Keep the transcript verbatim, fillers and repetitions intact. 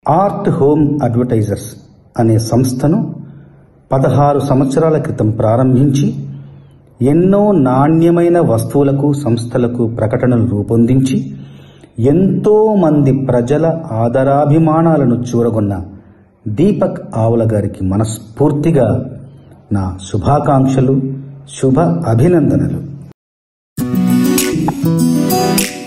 Art home advertisers అనే సంస్థను పదహారు సంవత్సరాల క్రితం ప్రారంభించి ఎన్నో నాణ్యమైన వస్తువులకు సంస్థలకు ప్రకటనలు రూపొందించి ఎంతో మంది ప్రజల ఆదరాభిమానాలను చూరగొన్న దీపక్ ఆవుల గారికి మనస్ఫూర్తిగా నా శుభాకాంక్షలు, శుభ అభినందనలు.